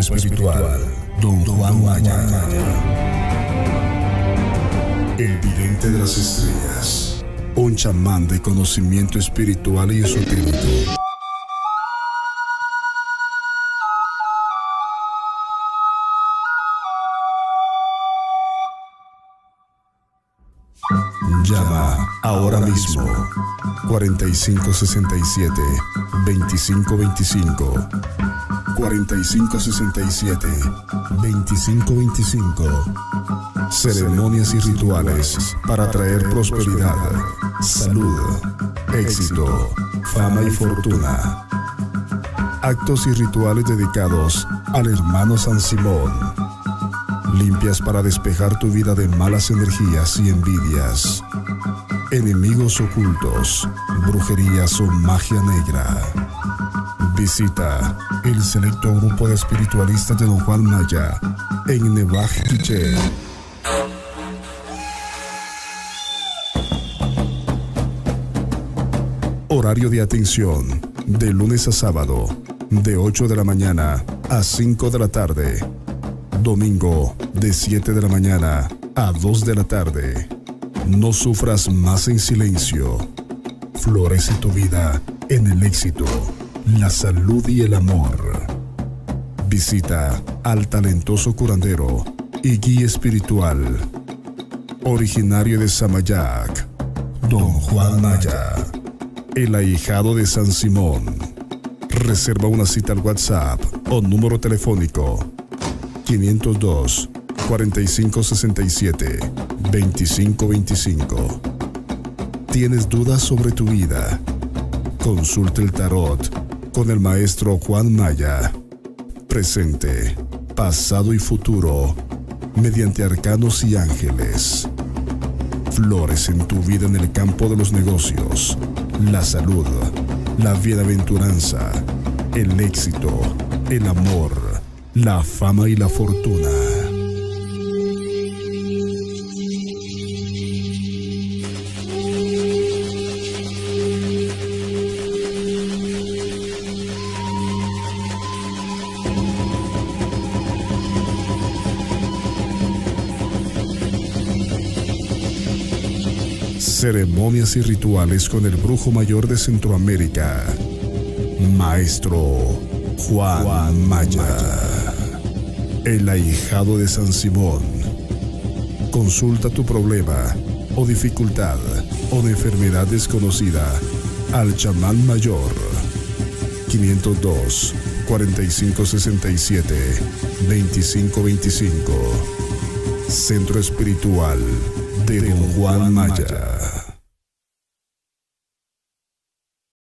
espiritual, Don Juan Maya. El vidente de las estrellas, un chamán de conocimiento espiritual y esotérico. Llama ahora mismo 4567-2525 4567-2525. Ceremonias y rituales para traer prosperidad, salud, éxito, fama y fortuna. Actos y rituales dedicados al hermano San Simón. Limpias para despejar tu vida de malas energías y envidias, enemigos ocultos, brujerías o magia negra. Visita el selecto grupo de espiritualistas de Don Juan Maya en Nevaj Quiché. Horario de atención de lunes a sábado, de 8 de la mañana a 5 de la tarde. Domingo, de 7 de la mañana a 2 de la tarde. No sufras más en silencio. Florece tu vida en el éxito, la salud y el amor. Visita al talentoso curandero y guía espiritual, originario de Samayac, Don Juan Maya, el ahijado de San Simón. Reserva una cita al WhatsApp o número telefónico 502-4567-2525. ¿Tienes dudas sobre tu vida? Consulta el tarot con el maestro Juan Maya. Presente, pasado y futuro, mediante arcanos y ángeles. Flores en tu vida en el campo de los negocios, la salud, la bienaventuranza, el éxito, el amor, la fama y la fortuna. Ceremonias y rituales con el brujo mayor de Centroamérica, Maestro Juan Maya, el ahijado de San Simón. Consulta tu problema o dificultad o de enfermedad desconocida al chamán mayor. 502-4567-2525. Centro Espiritual de Don Juan Maya.